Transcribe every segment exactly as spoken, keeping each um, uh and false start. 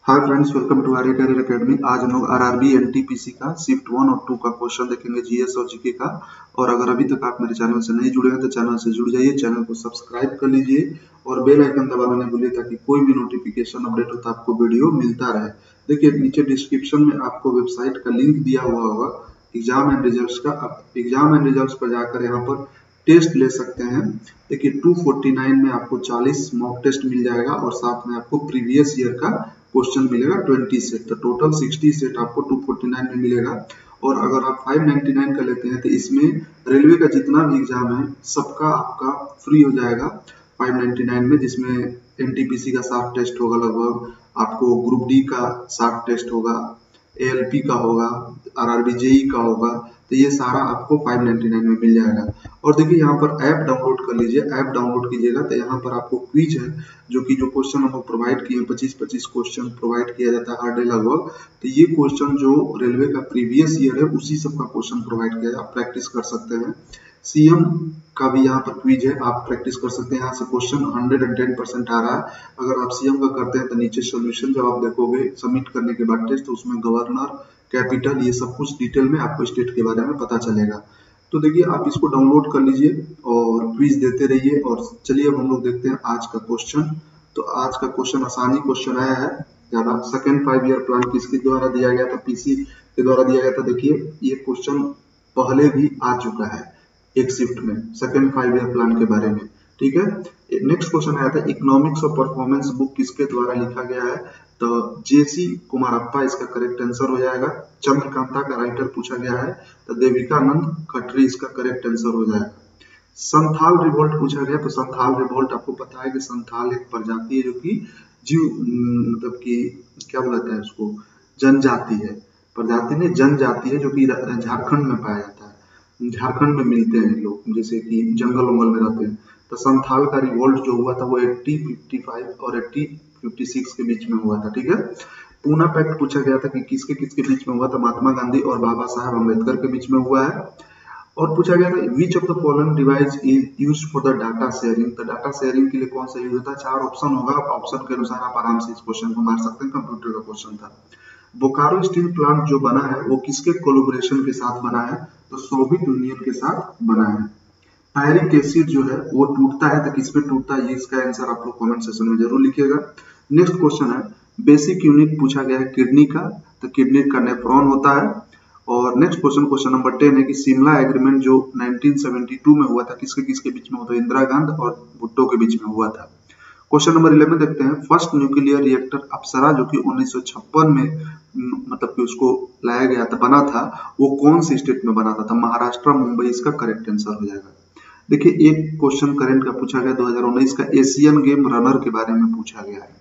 Hi friends, welcome to Arya career academy. आज हम लोग आरआरबी एनटीपीसी का शिफ्ट वन और टू का क्वेश्चन देखेंगे, जीएस और जीके का। और अगर अभी तक आप मेरे चैनल से नहीं जुड़े हैं तो चैनल से जुड़ जाइए, चैनल को सब्सक्राइब कर लीजिए और बेल आइकन दबाना नहीं भूलिए ताकि कोई भी नोटिफिकेशन अपडेट हो तो आपको वीडियो मिलता रहे। देखिए नीचे डिस्क्रिप्शन में आपको वेबसाइट का लिंक दिया हुआ होगा एग्जाम एंड रिजल्ट्स का। आप एग्जाम एंड रिजल्ट्स पर जाकर यहाँ पर टेस्ट ले सकते हैं। देखिए दो सौ उनचास में आपको चालीस मॉक टेस्ट मिल जाएगा और साथ में आपको प्रीवियस ईयर का क्वेश्चन मिलेगा बीस सेट, तो टोटल साठ सेट आपको दो सौ उनचास में मिलेगा। और अगर आप पाँच सौ निन्यानवे का लेते हैं तो इसमें रेलवे का जितना भी एग्जाम है सबका आपका फ्री हो जाएगा पाँच सौ निन्यानवे में, जिसमें एनटीपीसी का साठ टेस्ट होगा, लगभग आपको ग्रुप डी का साठ टेस्ट होगा, एएलपी का होगा, आरआरबी जेई का होगा, तो ये सारा आपको पाँच सौ निन्यानवे में मिल जाएगा। और देखिए यहाँ पर ऐप डाउनलोड कर लीजिए। ऐप डाउनलोड कीजिएगा तो यहाँ पर आपको क्विज है, जो कि जो क्वेश्चन हम लोग प्रोवाइड किए पच्चीस पच्चीस क्वेश्चन प्रोवाइड किया जाता है हर डे लगभग। तो ये क्वेश्चन जो रेलवे का प्रीवियस ईयर है उसी सब का क्वेश्चन प्रोवाइड किया है, आप प्रैक्टिस कर सकते हैं। सीएम का भी यहाँ पर क्विज है, आप प्रैक्टिस कर सकते हैं। यहाँ से क्वेश्चन एक सौ दस परसेंट आ रहा है। अगर आप सीएम का करते हैं तो नीचे सोल्यूशन जब आप देखोगे सबमिट करने के बाद टेस्ट, तो उसमें गवर्नर, कैपिटल, ये सब कुछ डिटेल में आपको स्टेट के बारे में पता चलेगा। तो देखिए आप इसको डाउनलोड कर लीजिए और क्विज देते रहिए। और चलिए अब हम लोग देखते हैं आज का क्वेश्चन। तो आज का क्वेश्चन आसानी क्वेश्चन आया है ज्यादा। सेकेंड फाइव ईयर प्लान किसके द्वारा दिया गया था? पीसी के द्वारा दिया गया था। देखिए ये क्वेश्चन पहले भी आ चुका है एक शिफ्ट में, सेकेंड फाइव ईयर प्लान के बारे में, ठीक है। नेक्स्ट क्वेश्चन आया था इकोनॉमिक्स और परफॉर्मेंस बुक किसके द्वारा लिखा गया है? तो जेसी कुमारप्पा इसका करेक्ट आंसर हो जाएगा। चंद्रकांता का राइटर पूछा गया है तो देविकानंद खत्री इसका करेक्ट आंसर हो जाएगा। संथाल रिवोल्ट पूछा गया तो संथाल रिवोल्ट आपको पता है कि संथाल एक प्रजाति है जो कि जीव मतलब कि क्या बोलते हैं उसको, जनजाति है। प्रजाति नहीं, जनजाति है, जो कि झारखंड में पाया जाता है। झारखंड में मिलते हैं लोग, जैसे कि जंगल वंगल में रहते हैं। तो संथाल का रिवोल्ट जो हुआ था वो अस्सी, पचपन और अस्सी, छप्पन के बीच में हुआ था, ठीक है। पूना पैक्ट पूछा गया था कि किसके किसके बीच में हुआ था? महात्मा गांधी और बाबा साहब अम्बेडकर के बीच में हुआ है। और पूछा गया था which of the following device is used for the data sharing? तो डाटा शेयरिंग के लिए कौन सा यूज होता है? चार ऑप्शन होगा, ऑप्शन के अनुसार आप आराम से इस क्वेश्चन को मार सकते हैं। कंप्यूटर का क्वेश्चन था। बोकारो स्टील प्लांट जो बना है वो किसके कोलैबोरेशन के साथ बना है? तो सोवियत यूनियन के साथ बना है। पायरिक एसिड जो है वो टूटता है तो किस पे टूटता है? ये इसका आंसर आप लोग कमेंट सेक्शन में जरूर लिखिएगा। नेक्स्ट क्वेश्चन है बेसिक यूनिट पूछा गया है किडनी का, तो किडनी का नेफ्रॉन होता है। और next question question number ten है कि शिमला एग्रीमेंट जो उन्नीस सौ बहत्तर में हुआ था किसके किसके बीच में हुआ था? इंदिरा गांधी और भुट्टो के बीच में हुआ था। क्वेश्चन नंबर इलेवन देखते हैं फर्स्ट न्यूक्लियर रिएक्टर अप्सरा जो कि उन्नीस सौ छप्पन में मतलब कि उसको लाया गया था, बना था, वो कौन सी स्टेट में बना था? था महाराष्ट्र, मुंबई इसका करेक्ट आंसर हो जाएगा। देखिए एक क्वेश्चन करंट का पूछा गया दो हज़ार उन्नीस का एशियन गेम रनर के बारे में पूछा गया है।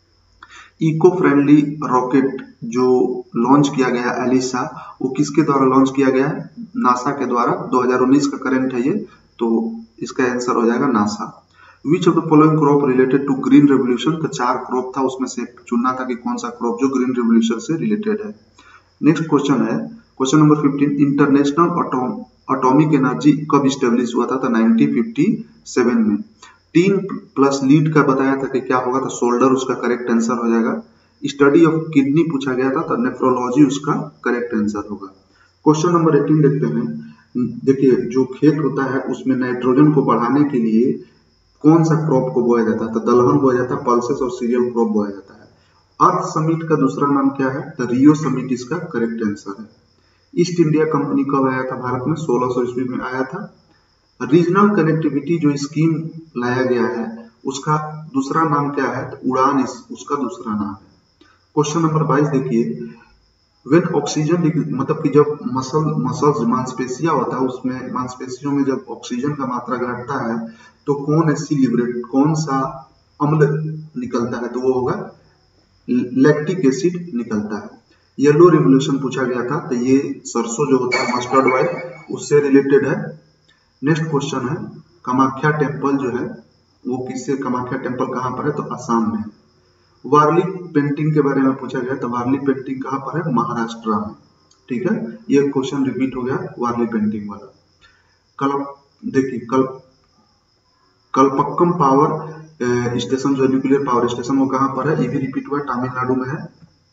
इको फ्रेंडली रॉकेट जो लॉन्च किया गया एलिसा, वो किसके द्वारा लॉन्च किया गया है? नासा के द्वारा। दो हज़ार उन्नीस का करंट है ये, तो इसका आंसर हो जाएगा NASA. Which of the following crop related to green revolution? तो चार क्रॉप था, उसमें से चुनना था कि कौन सा क्रॉप जो ग्रीन रेवोल्यूशन से रिलेटेड है। नेक्स्ट क्वेश्चन है question number fifteen international atomic energy कब स्टेब्लिश हुआ था? तो नाइनटीन फिफ्टी सेवन में। टीन प्लस लीड का बताया था कि क्या होगा? तो शोल्डर उसका करेक्ट आंसर हो जाएगा। स्टडी ऑफ किडनी पूछा गया था तो नेफ्रोलॉजी उसका करेक्ट आंसर होगा। क्वेश्चन नंबर एटीन देखते हैं। देखिए जो खेत होता है उसमें नाइट्रोजन को बढ़ाने के लिए कौन सा क्रॉप को बोया जाता है? तो दलहन बोया जाता है, पल्सेस और सीरियल क्रॉप बोया जाता है। अर्थ समिट का दूसरा नाम क्या है? तो रियो समिट इसका करेक्ट आंसर है। ईस्ट इंडिया कंपनी कब आया था भारत में? सोलह सौ ईस्वी में आया था। रीजनल कनेक्टिविटी जो स्कीम लाया गया है उसका दूसरा नाम क्या है? तो उड़ान इस, उसका दूसरा नाम है। क्वेश्चन नंबर बाईस देखिए व्हेन ऑक्सीजन मतलब कि जब मसल मसल्स मांसपेशियां होता है उसमें मांसपेशियों में जब ऑक्सीजन का मात्रा घटता है तो कौन ऐसी लिबरेट कौन सा अम्ल निकलता है? तो वो होगा लैक्टिक एसिड निकलता है। येलो रिवोल्यूशन पूछा गया था तो ये सरसों जो होता है मस्टर्ड ऑयल उससे रिलेटेड है। नेक्स्ट क्वेश्चन है कामाख्या टेम्पल जो है वो किससे, कामाख्या टेम्पल कहाँ पर है? तो असम में। वारली पेंटिंग के बारे में पूछा गया तो वारली पेंटिंग कहाँ पर है? महाराष्ट्र में, ठीक है। ये क्वेश्चन रिपीट हो गया वारली पेंटिंग वाला। कल देखिए कल कलपक्कम पावर स्टेशन जो न्यूक्लियर पावर स्टेशन वो कहाँ पर है, ये भी रिपीट हुआ, तमिलनाडु में है।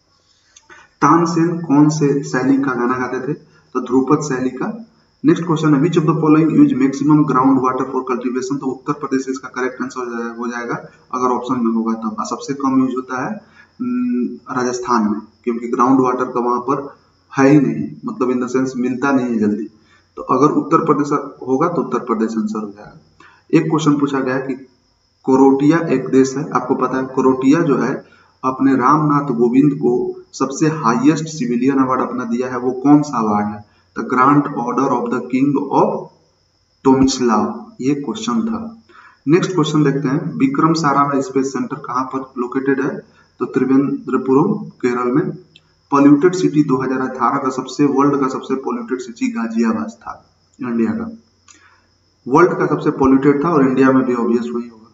तानसेन कौन से शैली का गाना गाते थे, तो ध्रुपद शैली का। नेक्स्ट क्वेश्चन है which of the following use maximum ground water for cultivation, तो उत्तर प्रदेश इसका करेक्ट आंसर हो जाएगा अगर ऑप्शन में होगा तो। सबसे कम यूज होता है राजस्थान में, क्योंकि ग्राउंड वाटर का वहां पर है ही नहीं, मतलब इन द सेंस मिलता नहीं है जल्दी। तो अगर उत्तर प्रदेश होगा तो उत्तर प्रदेश आंसर हो जाएगा। एक क्वेश्चन पूछा गया कि कोरोटिया एक देश है, आपको पता है कोरोटिया जो है अपने रामनाथ कोविंद को सबसे हाईएस्ट सिविलियन अवार्ड अपना दिया है, वो कौन सा अवार्ड है, the grand order of the king of Tomislav, ये क्वेश्चन था। नेक्स्ट क्वेश्चन देखते हैं, विक्रम साराभाई स्पेस सेंटर कहां पर लोकेटेड है, तो त्रिवेंद्रपुरम केरल में। पॉल्यूटेड सिटी दो हज़ार अठारह का सबसे वर्ल्ड का सबसे पॉल्यूटेड सिटी गाजियाबाद था, इंडिया का वर्ल्ड का सबसे पॉल्यूटेड था, और इंडिया में भी ऑब्वियस वही होगा।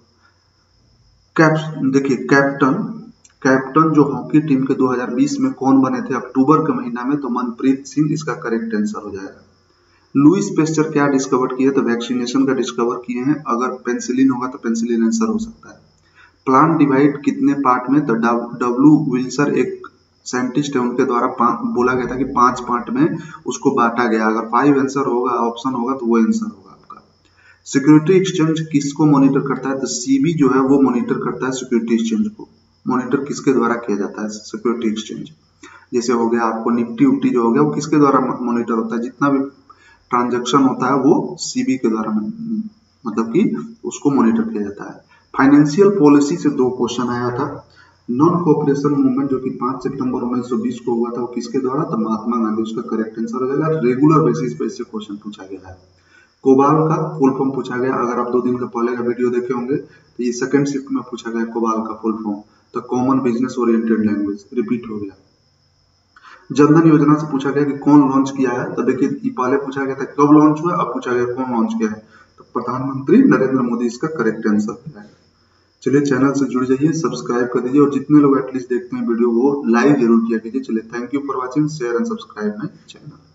कैप देखिए कैप्टन कैप्टन जो हॉकी टीम के दो हज़ार बीस में कौन बने थे अक्टूबर के महीना में, तो मनप्रीत सिंह इसका करेक्ट आंसर हो जाएगा। लुईस पेस्चर क्या डिस्कवर किए, तो वैक्सीनेशन का डिस्कवर किए हैं, अगर पेंसिलिन होगा तो पेंसिलिन आंसर हो सकता है। प्लांट डिवाइड कितने पार्ट में, तो डब्ल्यू विल्सर एक साइंटिस्ट है, उनके द्वारा बोला गया था कि पांच पार्ट में उसको बांटा गया, अगर फाइव आंसर होगा ऑप्शन होगा तो वो आंसर होगा आपका। सिक्योरिटी एक्सचेंज किसको मॉनिटर करता है, तो सीबी जो है वो मॉनिटर करता है सिक्योरिटी एक्सचेंज को। मॉनिटर किसके द्वारा किया जाता है, सिक्योरिटी एक्सचेंज। जैसे हो गया आपको निफ्टी उफ्टी जो हो गया वो किसके द्वारा मॉनिटर होता है, जितना भी ट्रांजैक्शन होता है वो सीबी के द्वारा मतलब कि उसको मॉनिटर किया जाता है। फाइनेंशियल पॉलिसी से दो क्वेश्चन आया था। नॉन कोऑपरेशन मूवमेंट जो कि पांच सितंबर उन्नीस सौ बीस को हुआ था, वो किसके द्वारा, तो महात्मा गांधी, उसका करेक्ट आंसर हो जाएगा। रेगुलर बेसिस पे इससे क्वेश्चन पूछा गया है। कोबाल का फुल फॉर्म पूछा गया, अगर आप दो दिन का पहले का वीडियो देखे होंगे तो ये सेकंड शिफ्ट में पूछा गया कोबाल का फुल फॉर्म, तो common business oriented language, repeat हो गया। जनधन योजना से पूछा गया कि कौन लॉन्च किया है, तो देखिए पहले पूछा गया था कब लॉन्च हुआ, अब पूछा गया कौन लॉन्च किया है, तो प्रधानमंत्री नरेंद्र मोदी इसका करेक्ट आंसर है। चलिए चैनल से जुड़ जाइए, सब्सक्राइब कर दीजिए, और जितने लोग एटलीस्ट देखते हैं वीडियो वो लाइक जरूर किया कीजिए। चलिए thank you for watching, share and subscribe my channel.